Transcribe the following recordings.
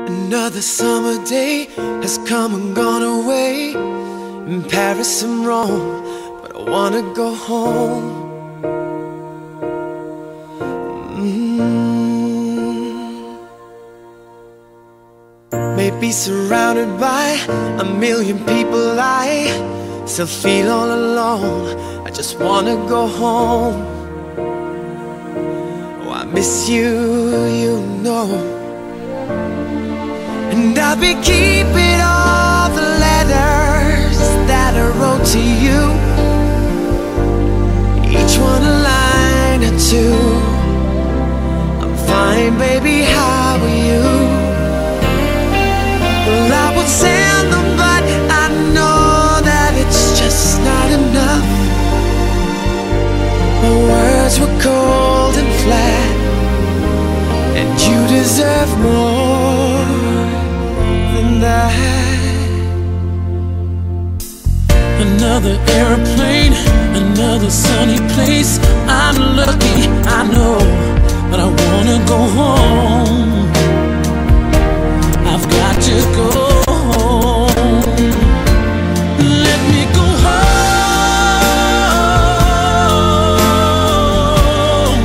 Another summer day has come and gone away. In Paris and Rome, but I wanna go home. Maybe surrounded by a million people, I still feel all alone. I just wanna go home. Oh, I miss you, you know. And I'll be keeping all the letters that I wrote to you, each one a line or two. I'm fine, baby, how are you? Well, I would send them, but I know that it's just not enough. My words were cold and flat, and you deserve more than that. Another airplane, another sunny place. I'm lucky, I know, but I wanna go home. I've got to go home. Let me go home.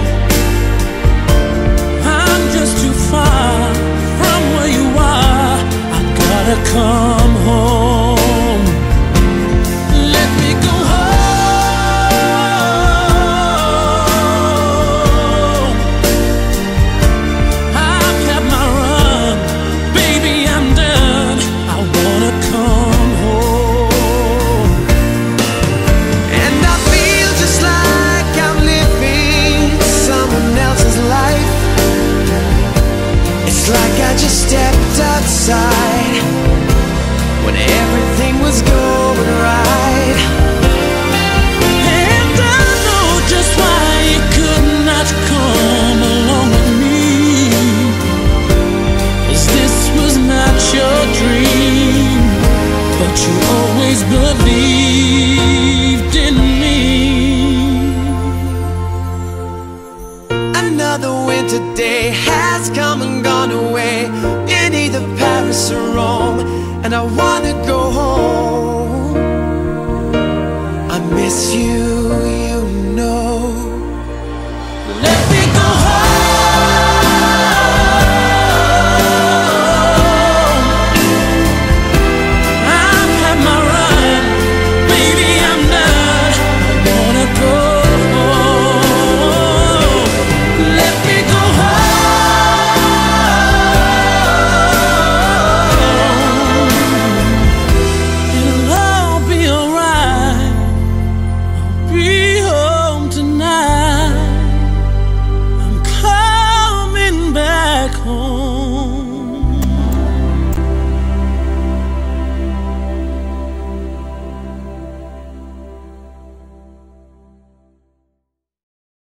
I'm just too far from where you are. I gotta come home. Let me go home. I've had my run, baby, I'm done. I wanna come home. And I feel just like I'm living someone else's life. It's like I just stepped outside when everything was going right. And I know just why you could not come along with me, 'cause this was not your dream, but you always believed in me. Another winter day has come and gone away in either Paris or Rome, and I wanna go home. I miss you.